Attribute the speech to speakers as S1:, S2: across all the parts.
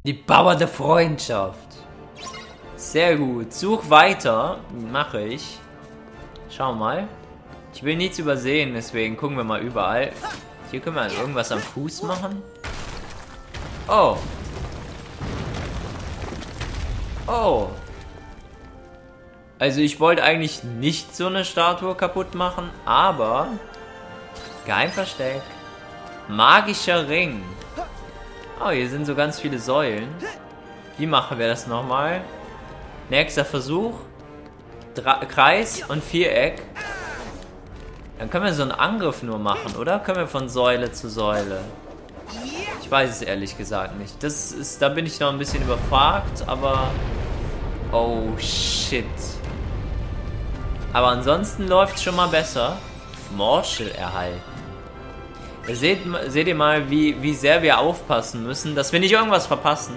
S1: Die Bauer der Freundschaft. Sehr gut. Such weiter. Mache ich. Schau mal. Ich will nichts übersehen, deswegen gucken wir mal überall. Hier können wir irgendwas am Fuß machen. Oh. Oh. Also ich wollte eigentlich nicht so eine Statue kaputt machen, aber... Geheimversteck. Magischer Ring. Oh, hier sind so ganz viele Säulen. Wie machen wir das nochmal? Nächster Versuch. Kreis und Viereck. Dann können wir so einen Angriff nur machen, oder? Können wir von Säule zu Säule? Ich weiß es ehrlich gesagt nicht. Da bin ich noch ein bisschen überfragt, aber... Oh, shit. Aber ansonsten läuft es schon mal besser. Morschel erhalten. Seht ihr mal, wie sehr wir aufpassen müssen, dass wir nicht irgendwas verpassen.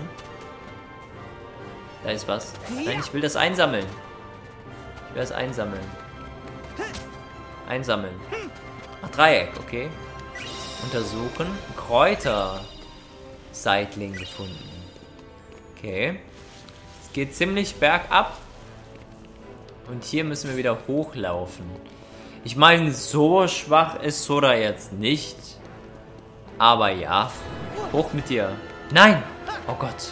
S1: Da ist was. Nein, ich will das einsammeln. Ich will das einsammeln. Einsammeln. Ach, Dreieck, okay. Untersuchen. Kräuter-Seitling gefunden. Okay. Es geht ziemlich bergab. Und hier müssen wir wieder hochlaufen. Ich meine, so schwach ist Sora jetzt nicht. Aber ja. Hoch mit dir. Nein! Oh Gott.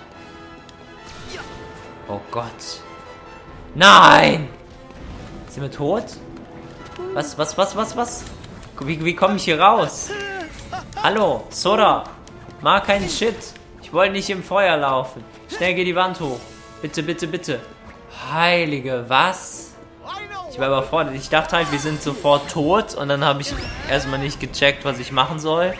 S1: Oh Gott. Nein! Sind wir tot? Was? Wie komme ich hier raus? Hallo, Sora. Mach keinen Shit. Ich wollte nicht im Feuer laufen. Schnell geh die Wand hoch. Bitte, bitte, bitte. Heilige, was? Ich war überfordert. Ich dachte halt, wir sind sofort tot. Und dann habe ich erstmal nicht gecheckt, was ich machen soll.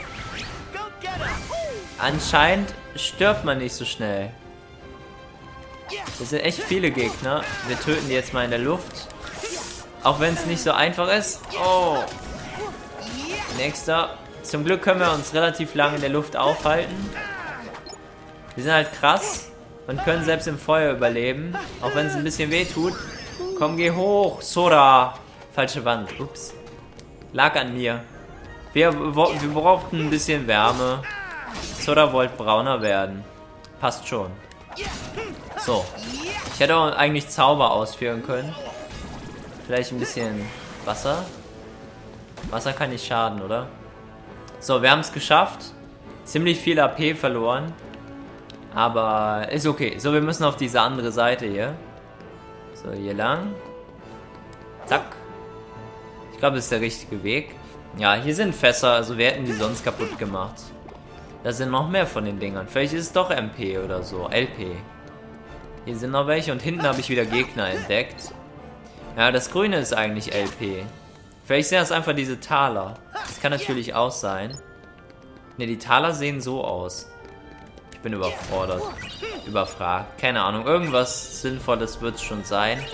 S1: Anscheinend stirbt man nicht so schnell. Das sind echt viele Gegner. Wir töten die jetzt mal in der Luft. Auch wenn es nicht so einfach ist. Oh. Nächster. Zum Glück können wir uns relativ lange in der Luft aufhalten. Wir sind halt krass. Und können selbst im Feuer überleben. Auch wenn es ein bisschen weh tut. Komm, geh hoch. Sora. Falsche Wand. Ups. Lag an mir. Wir brauchten ein bisschen Wärme. Sora wollte brauner werden. Passt schon. So. Ich hätte auch eigentlich Zauber ausführen können. Vielleicht ein bisschen Wasser. Wasser kann nicht schaden, oder? So, wir haben es geschafft. Ziemlich viel AP verloren. Aber ist okay. So, wir müssen auf diese andere Seite hier. So, hier lang. Zack. Ich glaube, das ist der richtige Weg. Ja, hier sind Fässer. Also wir hätten die sonst kaputt gemacht. Da sind noch mehr von den Dingern. Vielleicht ist es doch MP oder so. LP. Hier sind noch welche. Und hinten habe ich wieder Gegner entdeckt. Ja, das Grüne ist eigentlich LP. Vielleicht sind das einfach diese Taler. Das kann natürlich auch sein. Ne, die Taler sehen so aus. Ich bin überfordert. Überfragt. Keine Ahnung. Irgendwas Sinnvolles wird es schon sein.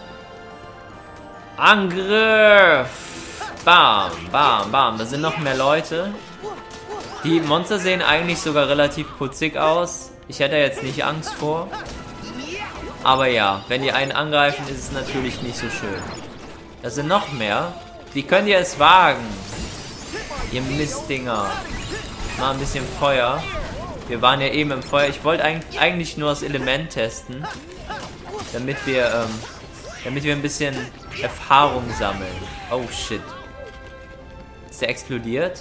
S1: Angriff! Bam, bam, bam. Da sind noch mehr Leute. Die Monster sehen eigentlich sogar relativ putzig aus. Ich hätte jetzt nicht Angst vor. Aber ja, wenn die einen angreifen, ist es natürlich nicht so schön. Da sind noch mehr. Wie könnt ihr es wagen? Ihr Mistdinger. Mal ein bisschen Feuer. Wir waren ja eben im Feuer. Ich wollte eigentlich nur das Element testen. Damit wir ein bisschen Erfahrung sammeln. Oh shit. Ist der explodiert?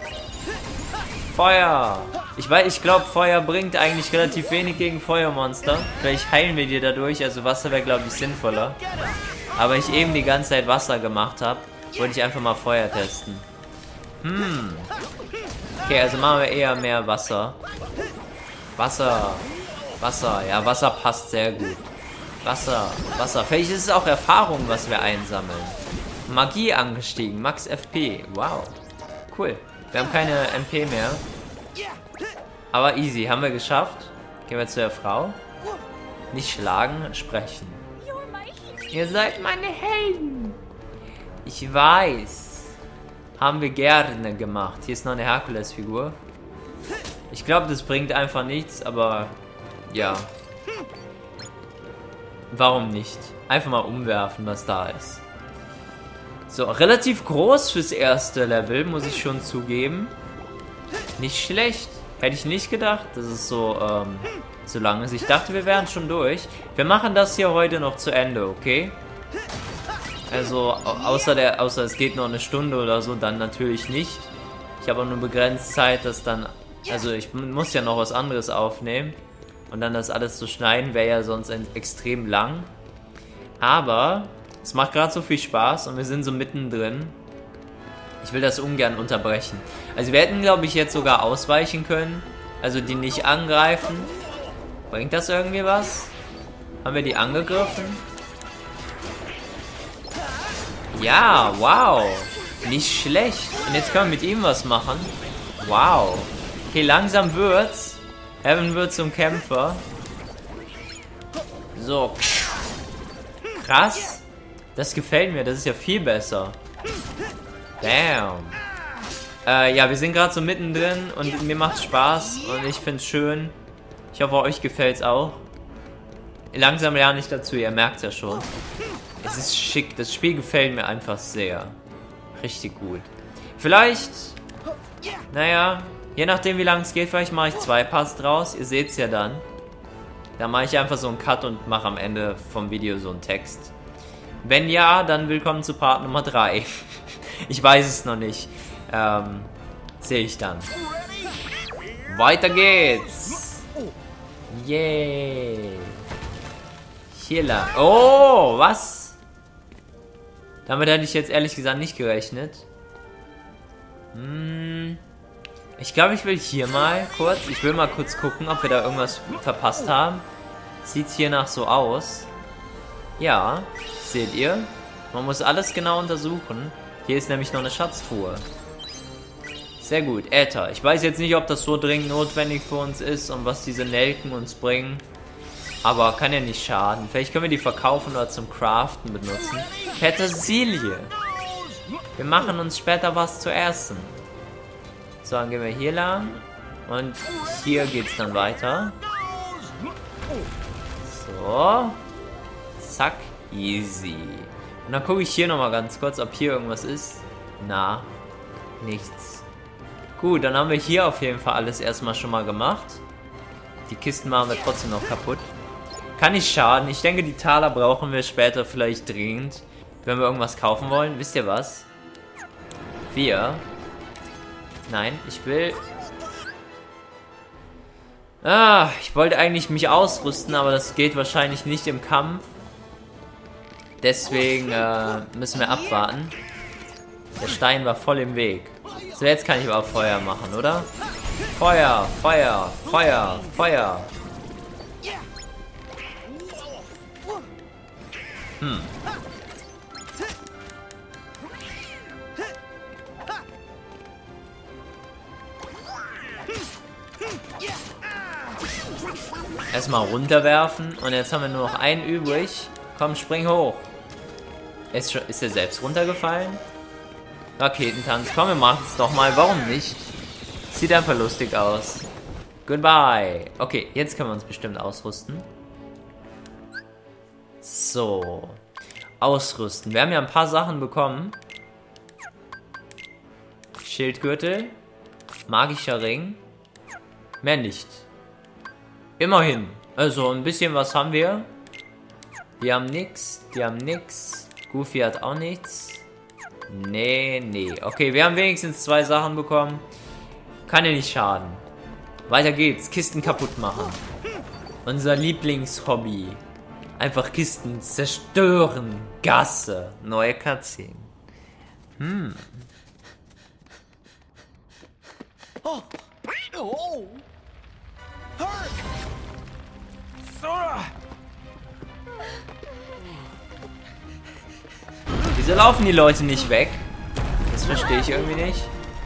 S1: Feuer! Ich glaube, Feuer bringt eigentlich relativ wenig gegen Feuermonster. Vielleicht heilen wir die dadurch. Also Wasser wäre, glaube ich, sinnvoller. Aber ich eben die ganze Zeit Wasser gemacht habe, wollte ich einfach mal Feuer testen. Okay, also machen wir eher mehr Wasser. Wasser. Wasser. Ja, Wasser passt sehr gut. Wasser. Wasser. Vielleicht ist es auch Erfahrung, was wir einsammeln. Magie angestiegen. Max FP. Wow. Cool. Wir haben keine MP mehr. Aber easy. Haben wir geschafft. Gehen wir zu der Frau. Nicht schlagen, sprechen. Ihr seid meine Helden. Ich weiß. Haben wir gerne gemacht. Hier ist noch eine Herkules-Figur. Ich glaube, das bringt einfach nichts, aber ja. Warum nicht? Einfach mal umwerfen, was da ist. So, relativ groß fürs erste Level, muss ich schon zugeben. Nicht schlecht. Hätte ich nicht gedacht, dass es so, so lang ist. Ich dachte, wir wären schon durch. Wir machen das hier heute noch zu Ende, okay? Also, außer es geht noch eine Stunde oder so, dann natürlich nicht. Ich habe auch nur begrenzt Zeit, dass dann... Also, ich muss ja noch was anderes aufnehmen. Und dann das alles zu schneiden, wäre ja sonst extrem lang. Aber es macht gerade so viel Spaß und wir sind so mittendrin. Ich will das ungern unterbrechen. Also wir hätten, glaube ich, jetzt sogar ausweichen können. Also die nicht angreifen. Bringt das irgendwie was? Haben wir die angegriffen? Ja, wow. Nicht schlecht. Und jetzt können wir mit ihm was machen. Wow. Okay, langsam wird's. Heaven wird zum Kämpfer. So. Krass. Das gefällt mir. Das ist ja viel besser. Damn. Ja, wir sind gerade so mittendrin und mir macht's Spaß und ich find's schön. Ich hoffe, euch gefällt's auch. Langsam lerne ich dazu, ihr merkt's ja schon. Es ist schick, das Spiel gefällt mir einfach sehr. Richtig gut. Vielleicht, naja, je nachdem wie lange es geht, vielleicht mache ich 2 Parts draus. Ihr seht's ja dann. Da mache ich einfach so einen Cut und mache am Ende vom Video so einen Text. Wenn ja, dann willkommen zu Part Nummer 3. Ich weiß es noch nicht. Sehe ich dann. Weiter geht's. Yay. Hier lang. Oh, was? Damit hätte ich jetzt ehrlich gesagt nicht gerechnet. Ich glaube, ich will hier mal kurz. Ich will mal kurz gucken, ob wir da irgendwas verpasst haben. Sieht hier nach so aus. Ja, seht ihr? Man muss alles genau untersuchen. Hier ist nämlich noch eine Schatztruhe. Sehr gut, Äther. Ich weiß jetzt nicht, ob das so dringend notwendig für uns ist und was diese Nelken uns bringen. Aber kann ja nicht schaden. Vielleicht können wir die verkaufen oder zum Craften benutzen. Petersilie. Wir machen uns später was zu essen. So, dann gehen wir hier lang. Und hier geht's dann weiter. So. Zack. Easy. Und dann gucke ich hier nochmal ganz kurz, ob hier irgendwas ist. Na, nichts. Gut, dann haben wir hier auf jeden Fall alles erstmal schon mal gemacht. Die Kisten machen wir trotzdem noch kaputt. Kann nicht schaden. Ich denke, die Taler brauchen wir später vielleicht dringend, wenn wir irgendwas kaufen wollen. Wisst ihr was? Nein, ich will... ich wollte eigentlich mich ausrüsten, aber das geht wahrscheinlich nicht im Kampf. Deswegen müssen wir abwarten. Der Stein war voll im Weg. So, jetzt kann ich aber Feuer machen, oder? Feuer, Feuer, Feuer, Feuer. Erstmal runterwerfen und jetzt haben wir nur noch einen übrig. Komm, spring hoch. Ist er selbst runtergefallen? Raketentanz. Komm, wir machen es doch mal. Warum nicht? Sieht einfach lustig aus. Goodbye. Okay, jetzt können wir uns bestimmt ausrüsten. So. Ausrüsten. Wir haben ja ein paar Sachen bekommen. Schildgürtel. Magischer Ring. Mehr nicht. Immerhin. Also ein bisschen was haben wir. Die haben nix. Die haben nix. Goofy hat auch nichts. Nee. Okay, wir haben wenigstens 2 Sachen bekommen. Kann ja nicht schaden. Weiter geht's. Kisten kaputt machen. Unser Lieblingshobby. Einfach Kisten zerstören. Gasse. Neue Cutscene.
S2: Oh. Herc! Sora!
S1: Wieso laufen die Leute nicht weg? Das verstehe ich irgendwie nicht.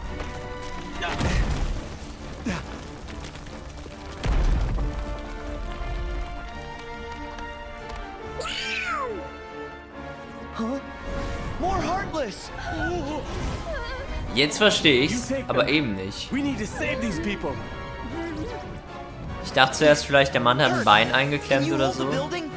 S2: Huh? More Heartless!
S1: Jetzt verstehe ich's, aber eben nicht.
S2: We need to save these people.
S1: Ich dachte zuerst vielleicht, der Mann hat ein Bein eingeklemmt oder so.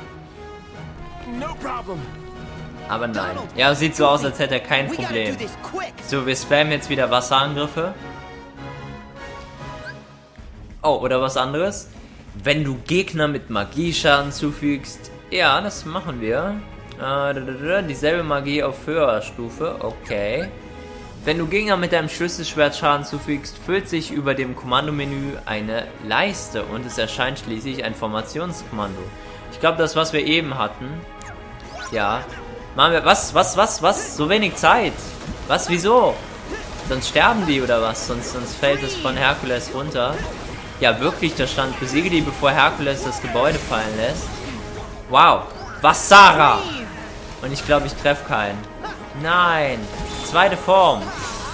S2: No problem.
S1: Aber nein. Ja, sieht so aus, als hätte er kein Problem. So, wir spammen jetzt wieder Wasserangriffe. Oh, oder was anderes. Wenn du Gegner mit Magieschaden zufügst. Ja, das machen wir. Dieselbe Magie auf höherer Stufe. Okay. Wenn du Gegner mit deinem Schlüsselschwert Schaden zufügst, füllt sich über dem Kommandomenü eine Leiste und es erscheint schließlich ein Formationskommando. Ich glaube, das, was wir eben hatten. Ja. Machen wir. Was? So wenig Zeit. Was? Wieso? Sonst sterben die oder was? Sonst fällt es von Herkules runter. Ja, wirklich, da stand, besiege die, bevor Herkules das Gebäude fallen lässt. Wow. Vasara! Und ich glaube, ich treffe keinen. Nein. Zweite Form.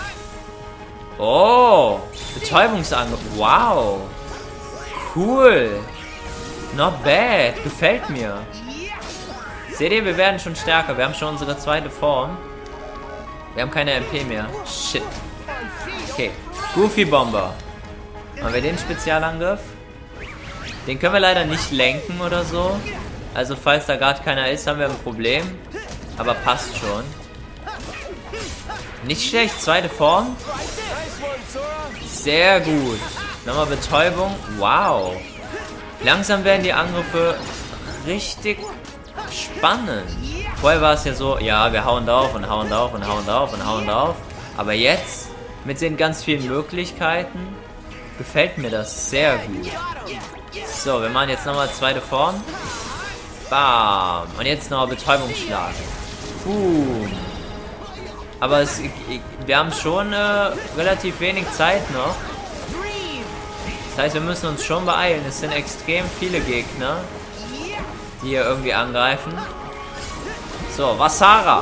S1: Oh. Betäubungsangriff. Wow. Cool. Not bad. Gefällt mir. Seht ihr, wir werden schon stärker. Wir haben schon unsere zweite Form. Wir haben keine MP mehr. Shit. Okay. Goofy Bomber. Haben wir den Spezialangriff? Den können wir leider nicht lenken oder so. Also falls da gerade keiner ist, haben wir ein Problem. Aber passt schon. Nicht schlecht. Zweite Form. Sehr gut. Nochmal Betäubung. Wow. Langsam werden die Angriffe richtig spannend. Vorher war es ja so, ja, wir hauen drauf und hauen drauf und hauen drauf und hauen drauf. Aber jetzt, mit den ganz vielen Möglichkeiten, gefällt mir das sehr gut. So, wir machen jetzt nochmal zweite Form. Bam. Und jetzt noch Betäubungsschlag. Boom. Aber wir haben schon relativ wenig Zeit noch. Das heißt, wir müssen uns schon beeilen. Es sind extrem viele Gegner, die hier irgendwie angreifen. So, Vasara.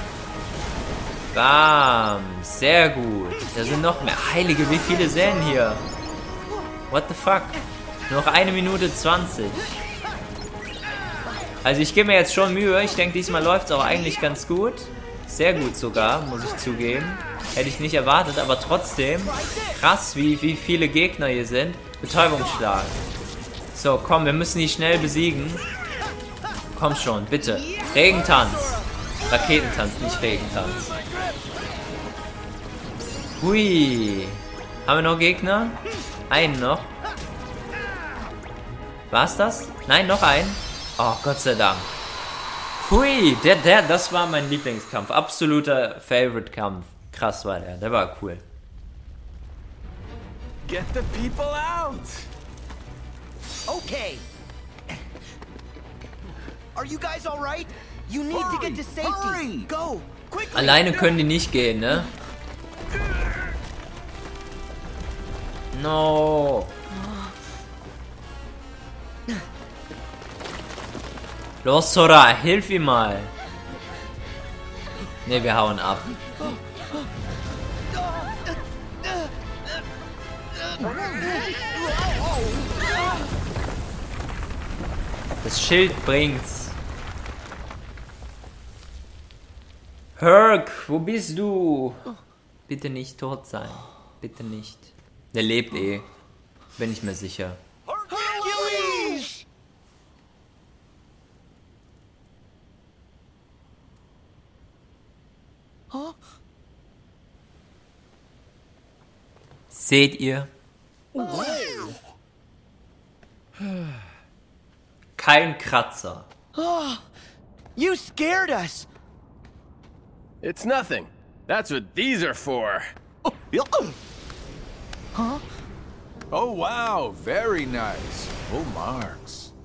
S1: Bam. Sehr gut. Da sind noch mehr. Heilige, wie viele sehen hier? What the fuck? Nur noch 1 Minute 20. Also ich gebe mir jetzt schon Mühe. Ich denke, diesmal läuft es auch eigentlich ganz gut. Sehr gut sogar, muss ich zugeben. Hätte ich nicht erwartet, aber trotzdem krass, wie viele Gegner hier sind. Betäubungsschlag. So, komm, wir müssen die schnell besiegen. Komm schon, bitte. Regentanz. Raketentanz, nicht Regentanz. Hui. Haben wir noch Gegner? Einen noch. War's das? Nein, noch einen. Oh, Gott sei Dank. Hui, das war mein Lieblingskampf. Absoluter Favorite-Kampf. Krass war der. Der war cool.
S2: Get the people out.
S3: Okay. Are you guys all right? You need to get to safety. Go, quickly.
S1: Alleine können die nicht gehen, ne? No. Los, Sora, hilf ihm mal. Ne, wir hauen ab. Das Schild bringt's. Herc, wo bist du? Bitte nicht tot sein. Bitte nicht. Der lebt eh. Bin ich mir sicher.
S2: Hercules!
S1: Seht ihr? Kein Kratzer.
S3: You scared us.
S2: It's nothing. That's what these are for.
S3: Huh?
S4: Oh, wow. Very nice. Full marks.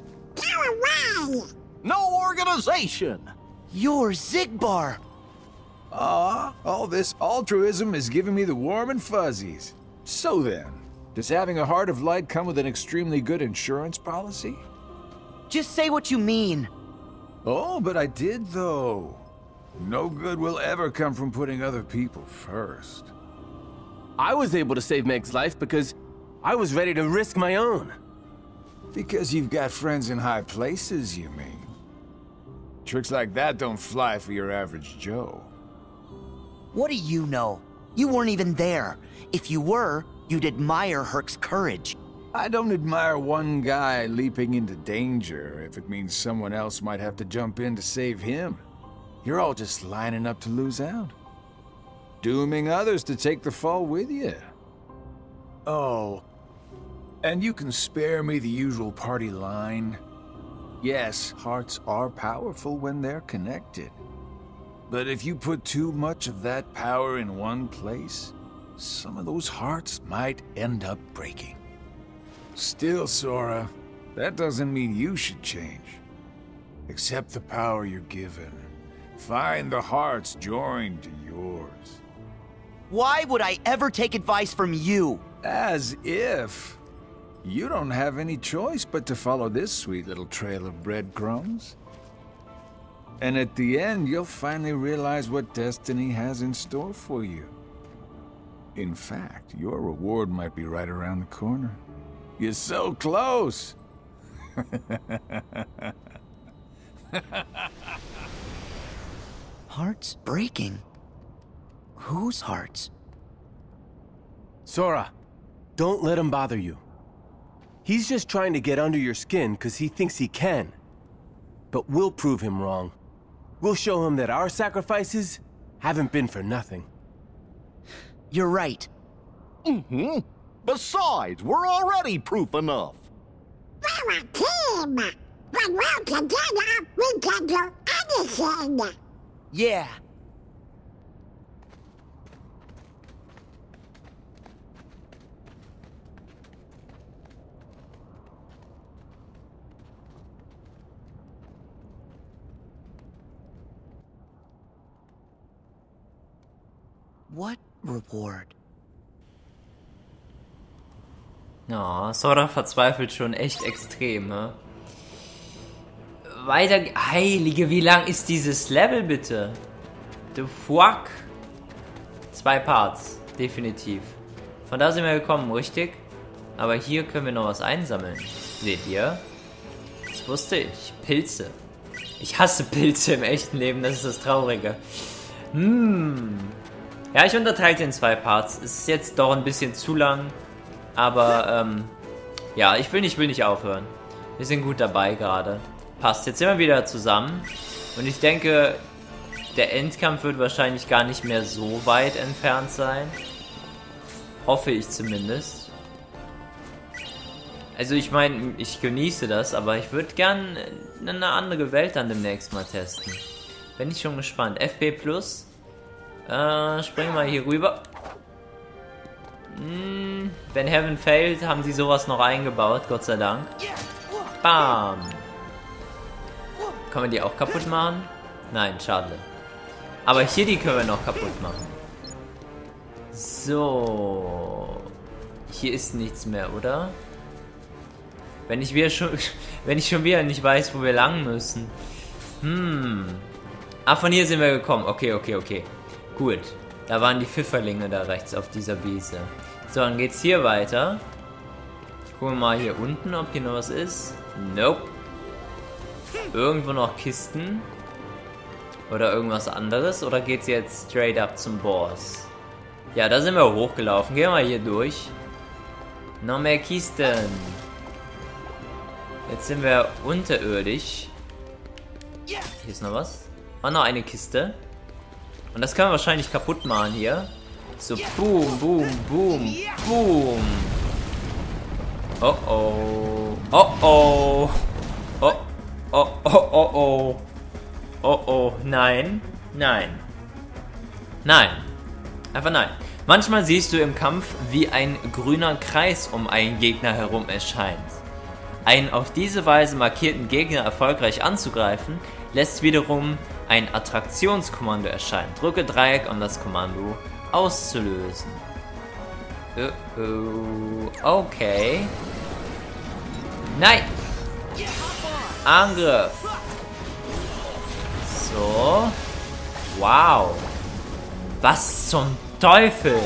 S3: No organization. You're Zigbar.
S4: All this altruism is giving me the warm and fuzzies. So then, does having a Heart of Light come with an extremely good insurance policy?
S3: Just say what you mean.
S4: Oh, but I did, though. No good will ever come from putting other people first.
S2: I was able to save Meg's life because I was ready to risk my own.
S4: Because you've got friends in high places, you mean? Tricks like that don't fly for your average Joe.
S3: What do you know? You weren't even there. If you were, you'd admire Herc's courage.
S4: I don't admire one guy leaping into danger if it means someone else might have to jump in to save him. You're all just lining up to lose out. Dooming others to take the fall with you.
S2: Oh.
S4: And you can spare me the usual party line. Yes, hearts are powerful when they're connected. But if you put too much of that power in one place, some of those hearts might end up breaking. Still, Sora, that doesn't mean you should change. Accept the power you're given. Find the hearts joined to yours.
S3: Why would I ever take advice from you?
S4: As if. You don't have any choice but to follow this sweet little trail of breadcrumbs. And at the end, you'll finally realize what destiny has in store for you. In fact, your reward might be right around the corner. You're so close!
S3: Hearts breaking? Whose hearts?
S2: Sora, don't let him bother you. He's just trying to get under your skin because he thinks he can. But we'll prove him wrong. We'll show him that our sacrifices haven't been for nothing.
S3: You're right.
S5: Mm-hmm. Besides, we're already proof enough.
S6: We're a team. When we're together, we can do anything.
S3: Yeah. What reward?
S1: Ja, Sora verzweifelt schon echt extrem, ne? Weiter... Heilige, wie lang ist dieses Level, bitte? The fuck? 2 Parts, definitiv. Von da sind wir gekommen, richtig? Aber hier können wir noch was einsammeln. Seht ihr? Das wusste ich. Pilze. Ich hasse Pilze im echten Leben, das ist das Traurige. Ja, ich unterteile in 2 Parts. Es ist jetzt doch ein bisschen zu lang. Aber, ja, ich will nicht aufhören. Wir sind gut dabei gerade. Passt, jetzt sind wir wieder zusammen. Und ich denke, der Endkampf wird wahrscheinlich gar nicht mehr so weit entfernt sein. Hoffe ich zumindest. Also ich meine, ich genieße das, aber ich würde gern eine andere Welt dann demnächst mal testen. Bin ich schon gespannt. FP Plus. Springen wir hier rüber. Wenn Heaven failt, haben sie sowas noch eingebaut, Gott sei Dank. Bam. Kann man die auch kaputt machen? Nein, schade. Aber hier die können wir noch kaputt machen. So. Hier ist nichts mehr, oder? Wenn ich schon wieder nicht weiß, wo wir lang müssen. Ah, von hier sind wir gekommen. Okay. Gut. Da waren die Pfifferlinge da rechts auf dieser Wiese. So, dann geht's hier weiter. Gucken wir mal hier unten, ob hier noch was ist. Nope. Irgendwo noch Kisten. Oder irgendwas anderes. Oder geht's jetzt straight up zum Boss? Ja, da sind wir hochgelaufen. Gehen wir hier durch. Noch mehr Kisten. Jetzt sind wir unterirdisch. Hier ist noch was. Oh, noch eine Kiste. Und das können wir wahrscheinlich kaputt machen hier. So, boom, boom, boom, boom. Oh oh. Oh oh. Oh oh oh oh oh. Oh oh. Nein. Nein. Nein. Einfach nein. Manchmal siehst du im Kampf, wie ein grüner Kreis um einen Gegner herum erscheint. Einen auf diese Weise markierten Gegner erfolgreich anzugreifen, lässt wiederum ein Attraktionskommando erscheinen. Drücke Dreieck, um das Kommando auszulösen. Okay. Nein! Angriff! So. Wow. Was zum Teufel?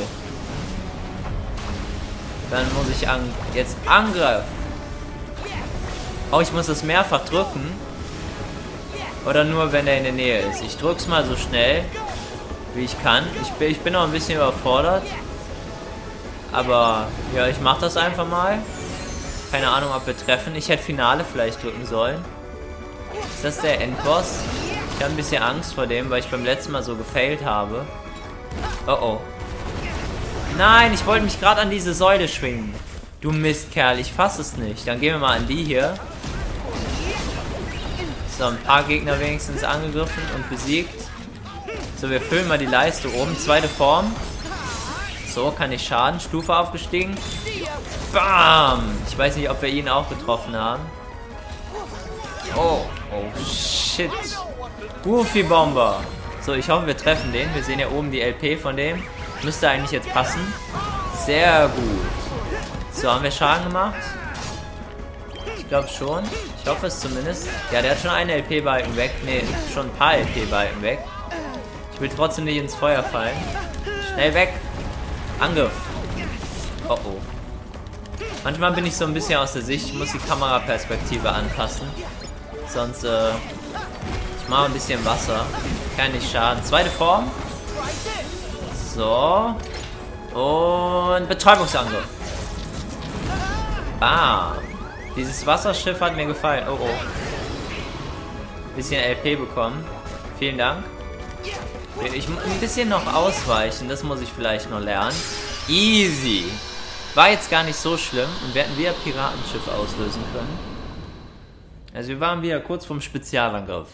S1: Dann muss ich jetzt Angriff. Oh, ich muss das mehrfach drücken. Oder nur, wenn er in der Nähe ist. Ich drück's mal so schnell, wie ich kann. Ich bin noch ein bisschen überfordert. Aber, ja, ich mach das einfach mal. Keine Ahnung, ob wir treffen. Ich hätte Finale vielleicht drücken sollen. Ist das der Endboss? Ich habe ein bisschen Angst vor dem, weil ich beim letzten Mal so gefailt habe. Oh oh. Nein, ich wollte mich gerade an diese Säule schwingen. Du Mistkerl, ich fass es nicht. Dann gehen wir mal an die hier. So, ein paar Gegner wenigstens angegriffen und besiegt. So, wir füllen mal die Leiste oben. Zweite Form. So, kann ich Schaden. Stufe aufgestiegen. Bam! Ich weiß nicht, ob wir ihn auch getroffen haben. Oh, oh, shit. Goofy Bomber. So, ich hoffe, wir treffen den. Wir sehen ja oben die LP von dem. Müsste eigentlich jetzt passen. Sehr gut. So, haben wir Schaden gemacht? Ich glaube schon. Ich hoffe es zumindest. Ja, der hat schon einen LP-Balken weg. Ne, schon ein paar LP-Balken weg. Ich will trotzdem nicht ins Feuer fallen. Schnell weg. Angriff. Oh, oh. Manchmal bin ich so ein bisschen aus der Sicht. Ich muss die Kameraperspektive anpassen. Sonst, ich mache ein bisschen Wasser. Kann nicht schaden. Zweite Form. So. Und Betäubungsangriff. Bam. Dieses Wasserschiff hat mir gefallen. Oh, oh. Bisschen LP bekommen. Vielen Dank. Ich muss ein bisschen noch ausweichen. Das muss ich vielleicht noch lernen. Easy. War jetzt gar nicht so schlimm. Und wir hätten wieder Piratenschiff auslösen können. Also wir waren wieder kurz vorm Spezialangriff.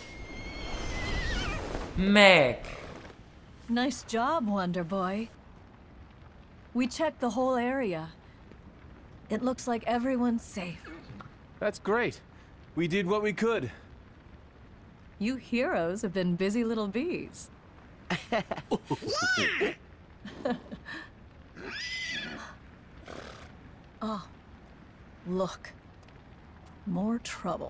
S1: Meg.
S7: Nice job, Wonder Boy. We checked the whole area. It looks like everyone's safe.
S2: That's great. We did what we could.
S7: You heroes have been busy little bees. Oh, look. More trouble.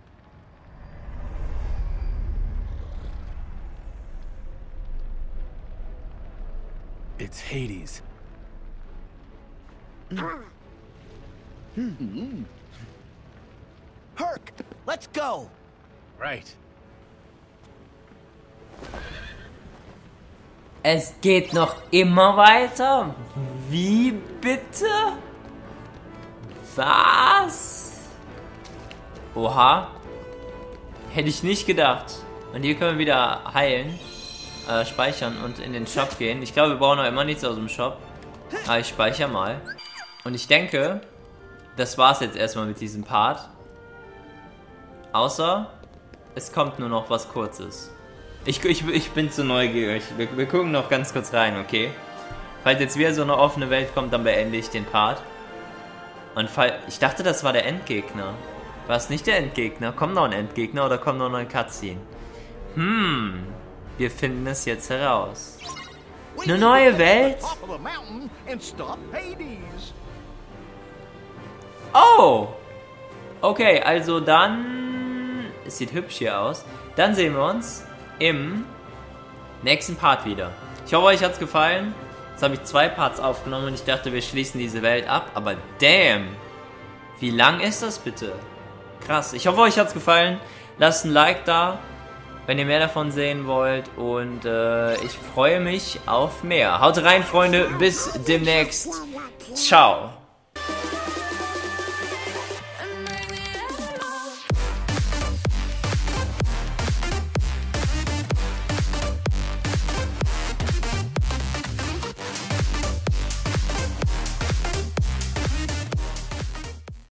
S2: It's Hades.
S3: Herc, let's go.
S2: Right.
S1: Es geht noch immer weiter? Wie bitte? Was? Oha. Hätte ich nicht gedacht. Und hier können wir wieder heilen. Speichern und in den Shop gehen. Ich glaube, wir brauchen noch immer nichts aus dem Shop. Aber ich speichere mal. Und ich denke, das war's jetzt erstmal mit diesem Part. Außer, es kommt nur noch was Kurzes. Ich bin zu neugierig. Wir gucken noch ganz kurz rein, okay? Falls jetzt wieder so eine offene Welt kommt, dann beende ich den Part. Und ich dachte, das war der Endgegner. War es nicht der Endgegner? Kommt noch ein Endgegner oder kommt noch eine Cutscene? Wir finden es jetzt heraus. Eine neue Welt? Oh! Okay, also dann... Es sieht hübsch hier aus. Dann sehen wir uns im nächsten Part wieder. Ich hoffe, euch hat es gefallen. Jetzt habe ich 2 Parts aufgenommen und ich dachte, wir schließen diese Welt ab. Aber damn! Wie lang ist das bitte? Krass. Ich hoffe, euch hat es gefallen. Lasst ein Like da, wenn ihr mehr davon sehen wollt. Und ich freue mich auf mehr. Haut rein, Freunde. Bis demnächst. Ciao.